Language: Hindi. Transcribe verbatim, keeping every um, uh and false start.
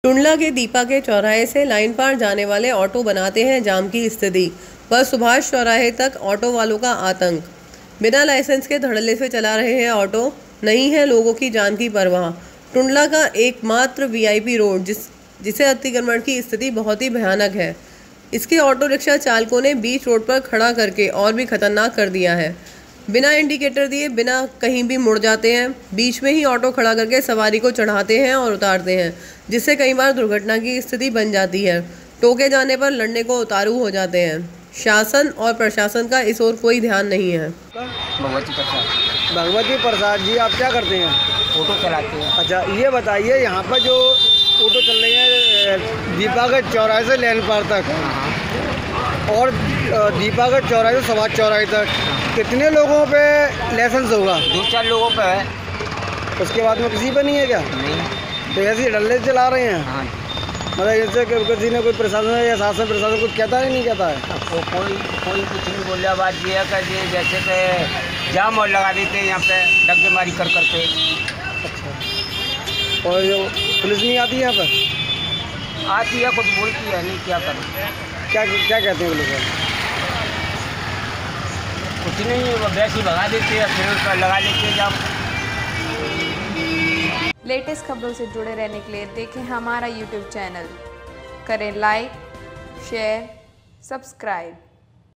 टुंडला के दीपा के चौराहे से लाइन पार जाने वाले ऑटो बनाते हैं जाम की स्थिति, पर सुभाष चौराहे तक ऑटो वालों का आतंक। बिना लाइसेंस के धड़ल्ले से चला रहे हैं ऑटो, नहीं है लोगों की जान की परवाह। टुंडला का एकमात्र वीआईपी रोड जिस जिसे अतिक्रमण की स्थिति बहुत ही भयानक है, इसके ऑटो रिक्शा चालकों ने बीच रोड पर खड़ा करके और भी खतरनाक कर दिया है। बिना इंडिकेटर दिए बिना कहीं भी मुड़ जाते हैं, बीच में ही ऑटो खड़ा करके सवारी को चढ़ाते हैं और उतारते हैं, जिससे कई बार दुर्घटना की स्थिति बन जाती है। टोके जाने पर लड़ने को उतारू हो जाते हैं। शासन और प्रशासन का इस ओर कोई ध्यान नहीं है। भगवती प्रसाद। भगवती प्रसाद जी, आप क्या करते हैं? ऑटो चलाते हैं। अच्छा, ये बताइए, यहाँ पर जो ऑटो चल रही है दीपा के चौराहे से लैंड पार तक और दीपा के चौराहे से सुभाष चौराहे तक, कितने लोगों पे लाइसेंस होगा? दो चार लोगों पे है। उसके बाद में किसी पे नहीं है क्या? नहीं। तो ऐसे डल्ले चला रहे हैं? हाँ। मतलब जैसे कि किसी ने कोई प्रशासन या शासन प्रशासन कुछ कहता है नहीं कहता है? को, कोई कोई कुछ नहीं बोल रहा। बात ये है कि जैसे कि जाम और लगा देते हैं यहाँ पे डग्गेमारी कर करके। अच्छा, और जो पुलिस नहीं आती यहाँ पर? आती है, कुछ बोलती है नहीं, क्या करें? क्या क्या कहते हैं पुलिस वाले? कुछ नहीं, वो वैसे ही भगा देते हैं, फिर उसका लगा लेते हैं जाम। लेटेस्ट खबरों से जुड़े रहने के लिए देखें हमारा यूट्यूब चैनल, करें लाइक, शेयर, सब्सक्राइब।